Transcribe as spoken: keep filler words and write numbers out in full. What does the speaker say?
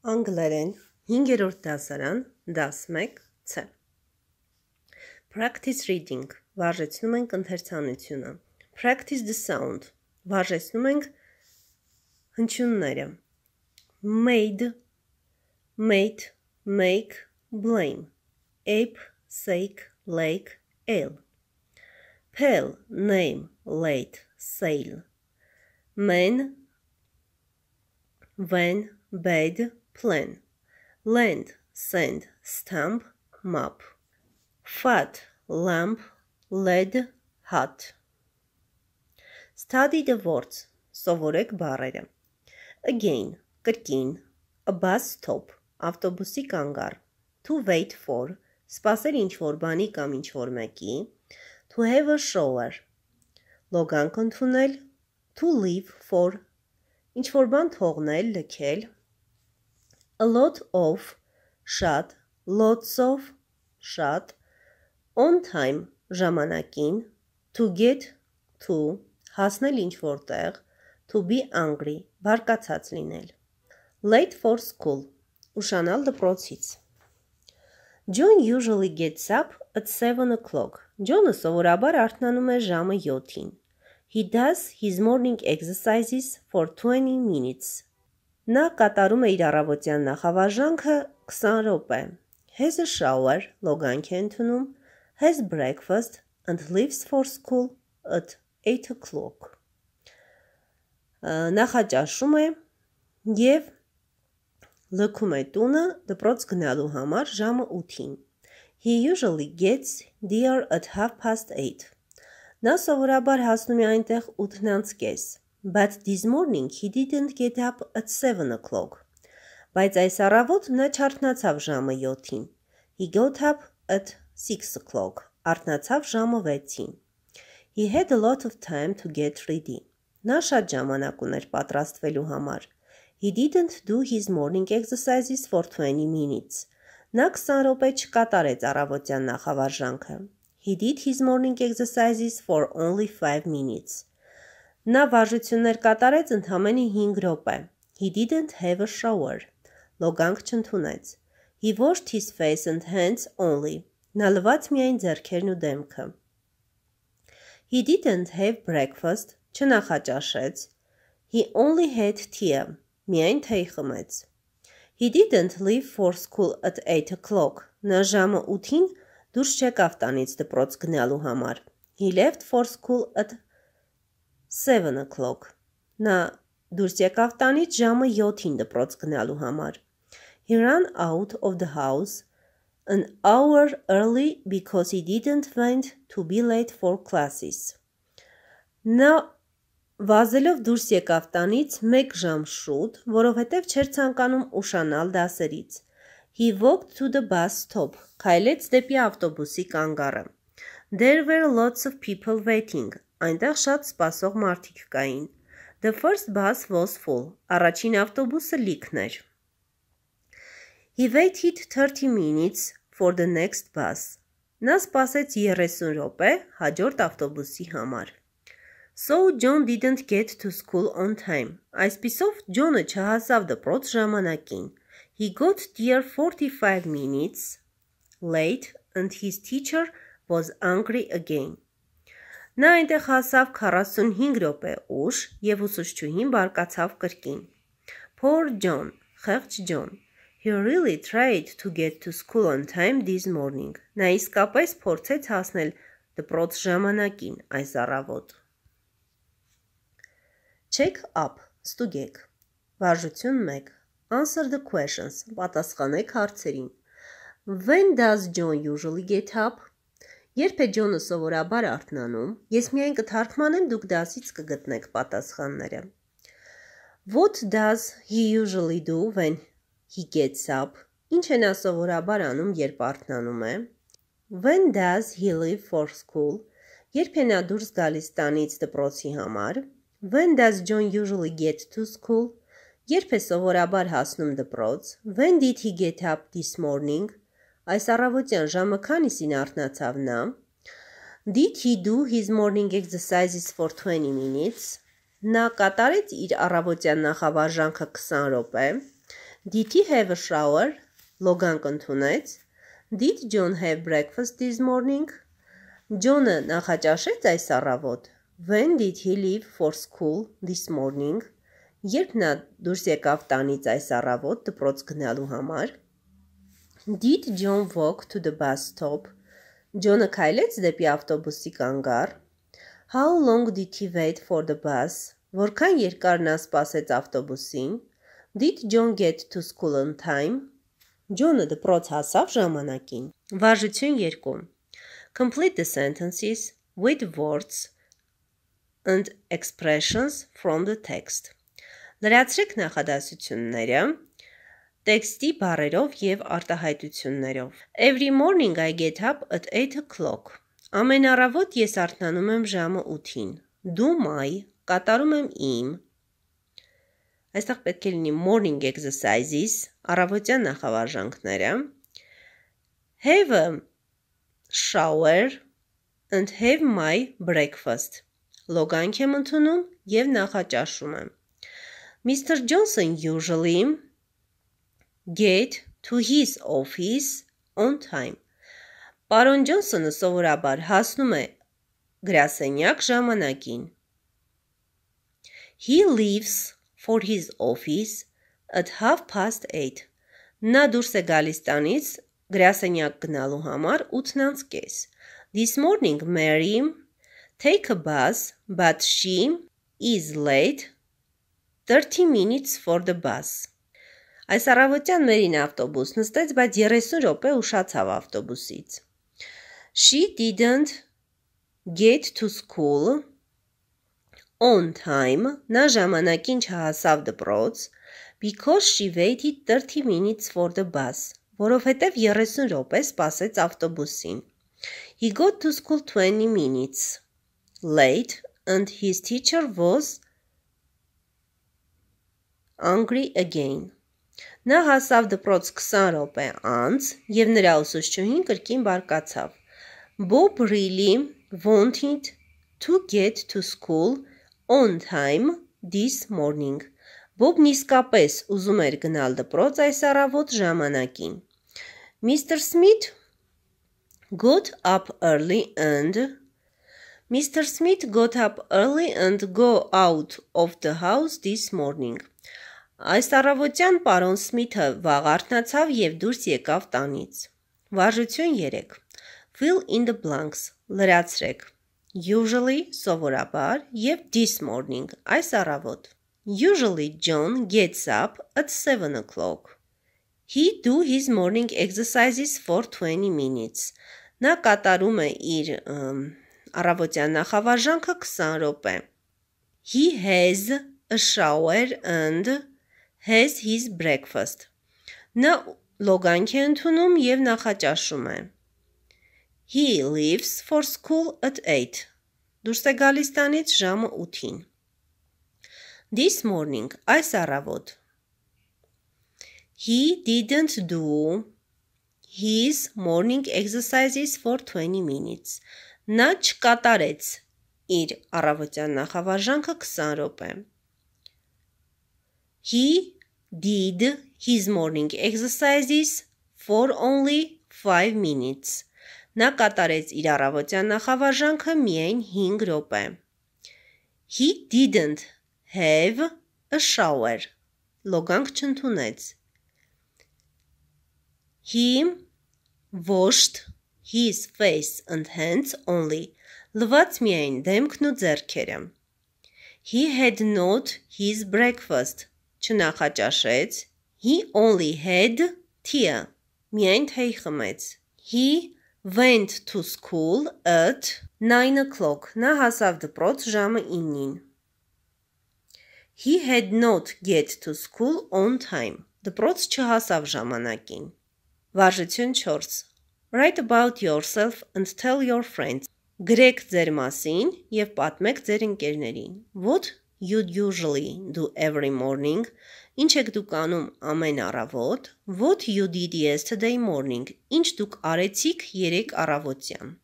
Angleren հինգերորդ դասարան դասմեկ C Practice reading վարժեցնում ենք ընթերցանությունը Practice the sound վարժեցնում ենք հնչյունները Made, made, make, blame Ape, sake, lake, ale Pale, name, late, sail Man, when, bed, plan Land, sand, stamp, map Fat, lamp, lead, hat Study the words, սովորեք բառերը Again, կրկին A bus stop, ավտոբուսի կանգառ To wait for, սպասել ինչ-որ բանի կամ ինչ-որ մեկի To have a shower Լոգանք ընդունել To leave for, ինչ-որ բան թողնել, լքել A lot of, շատ Lots of, շատ On time, ժամանակին To get, to հասնել ինչ-որ տեղ To be angry, բարկացած լինել Late for school, ուշանալ դպրոցից John usually gets up at seven o'clock. John-ը սովորաբար արթնանում է ժամը յոթին. He does his morning exercises for twenty minutes. Նա կատարում է իր առավոտյան նախավարժանքը քսան րոպե. Has a shower, լոգանք է ընդունում, has breakfast and leaves for school at eight o'clock. Նախաճաշում է և լքում է տունը դպրոց գնալու համար ժամը ութին. He usually gets there at half past eight. Նա սովորաբար հասնում է այնտեղ ութն անց կես. But this morning he didn't get up at seven o'clock. Բայց այս առավոտ նա չարթնացավ ժամը յոթին. He got up at six o'clock. Արթնացավ ժամը վեցին. He had a lot of time to get ready. Նա շատ ժամանակ ուներ պատրաստվելու համար. He didn't do his morning exercises for twenty minutes. Նա քսան րոպե չկատարեց առավոտյան նախավարժանքը. He did his morning exercises for only five minutes. Նա վարժություններ կատարեց ընդամենը հինգ րոպե. He didn't have a shower. Լոգանք չընդունեց. He washed his face and hands only. Նա լվաց միայն ձեռքերն ու դեմքը. He didn't have breakfast. Չնախաճաշեց. He only had tea. Միայն թեյ խմեց. He didn't leave for school at eight o'clock. Նա ժամը ութին դուրս չեկավ տանից դպրոց գնալու համար. He left for school at seven o'clock. Նա դուրս եկավ տանից ժամը յոթին դպրոց գնալու համար. He ran out of the house an hour early because he didn't want to be late for classes. Նա վազելով դուրս եկավ տանից մեկ ժամ շուտ, որովհետև չէր ցանկանում ուշանալ դասերից. He walked to the bus stop. Քայլեց դեպի ավտոբուսի կանգառը. There were lots of people waiting. Այնտեղ շատ սպասող մարդիկ կային. The first bus was full. Առաջին ավտոբուսը լիքն էր. He waited thirty minutes for the next bus. Նա սպասեց երեսուն րոպե հաջորդ ավտոբուսի համար. So John didn't get to school on time. Այսպիսով John-ը չհասավ դպրոց ժամանակին. He got there forty-five minutes late and his teacher was angry again. Նա այնտեղ հասավ քառասունհինգ րոպե ուշ և ուսուցչուհին բարկացավ կրկին. Poor John, խեղճ John. He really tried to get to school on time this morning. Նա իսկապես փորձեց հասնել դպրոց ժամանակին այս առավոտ. Check up, ստուգեք. Վարժություն մեկ. Answer the questions, պատասխանեք հարցերին. When does John usually get up? Երբ է John-ը սովորաբար արթնանում, ես միայն կթարգմանեմ, դուք դասից կգտնեք պատասխանները. What does he usually do when he gets up? Ինչ է նա սովորաբար անում, երբ արթնանում է? When does he leave for school? Երբ է նա դուրս գալիս տանից դպրոցի համար? When does John usually get to school? Երբ է սովորաբար հասնում դպրոց? When did he get up this morning? Այս առավոտյան ժամը քանիսին արթնացավ նա? Did he do his morning exercises for twenty minutes? Նա կատարեց իր առավոտյան նախավարժանքը քսան րոպե. Did he have a shower? Լոգանք ընդունեց. Did John have breakfast this morning? John-ը նախաճաշեց այս առավոտ. When did he leave for school this morning? Երբ նա դուրս եկավ տանից այս առավոտ դպրոց գնալու համար? Did John walk to the bus stop? John-ը քայլեց դեպի ավտոբուսի կանգառ. How long did he wait for the bus? Որքան երկար նա սպասեց ավտոբուսին? Did John get to school on time? John-ը դպրոց հասավ ժամանակին. Վարժություն երկու. Complete the sentences with words and expressions from the text. Լրացրեք նախադասությունները տեքստի բառերով և արտահայտություններով. Every morning I get up at eight o'clock. Ամեն առավոտ ես արթնանում եմ ժամը ութին. Do my, կատարում եմ իմ. Այստեղ պետք է լինի morning exercises, առավոտյան նախավարժանքները. Have a shower and have my breakfast. Լոգանք եմ ընդունում և նախաճաշում եմ. Mister Johnson usually get to his office on time. Պարոն Ջոնսոնը սովորաբար հասնում է գրասենյակ ժամանակին. He leaves for his office at half past eight. Նա դուրս է գալիս տանից գրասենյակ գնալու համար ութն անց կես. This morning Mary take a bus, but she is late thirty minutes for the bus. Այս առավոտյան Մերին ավտոբուս նստեց, բայց երեսուն րոպե ուշացավ ավտոբուսից. She didn't get to school on time. Նա ժամանակին չհասավ դպրոց. Because she waited thirty minutes for the bus. Որովհետև երեսուն րոպե սպասեց ավտոբուսին. He got to school twenty minutes late and his teacher was angry again. Նա հասավ դպրոց քսան րոպե անց և նրա ուսուցչուհին կրկին բարկացավ. Bob really wanted to get to school on time this morning. Բոբն իսկապես ուզում էր գնալ դպրոց այս առավոտ ժամանակին. Mister Smith got up early and Mister Smith got up early and go out of the house this morning. Այս առավոտյան պարոն Սմիթը վաղ արթնացավ և դուրս եկավ տանից. Վարժություն երեք. Fill in the blanks. Լրացրեք. Usually սովորաբար և this morning այս առավոտ. Usually John gets up at seven o'clock. He do his morning exercises for twenty minutes. Նա կատարում է իր առավոտյան նախավարժանքը քսան րոպե. He has a shower and has his breakfast. Նա լոգանք է ընդունում և նախաճաշում է. He leaves for school at eight. Դուրս է գալիս տանից ժամը ութին. This morning, այս առավոտ. He didn't do his morning exercises for twenty minutes. Նա չկատարեց իր առավոտյան նախավարժանքը քսան րոպե. He did his morning exercises for only five minutes. Նա կատարեց իր առավոտյան նախավարժանքը միայն հինգ րոպե. He didn't have a shower. Լոգանք չընդունեց. He washed his face and hands only. Լվաց միայն դեմքն ու ձեռքերը. He had not his breakfast. Չնախաճաշեց. He only had tea. Միայն թեյ խմեց. He went to school at nine o'clock. Նա հասավ դպրոց ժամը իննին. He had not get to school on time. Դպրոց չհասավ ժամանակին. Վարժություն չորս. Write about yourself and tell your friends. Գրեք ձեր մասին և պատմեք ձեր ընկերներին. What you usually do every morning. Ինչ եք դուք անում ամեն առավոտ. What you did yesterday morning. Ինչ դուք արեցիք երեկ առավոտյան.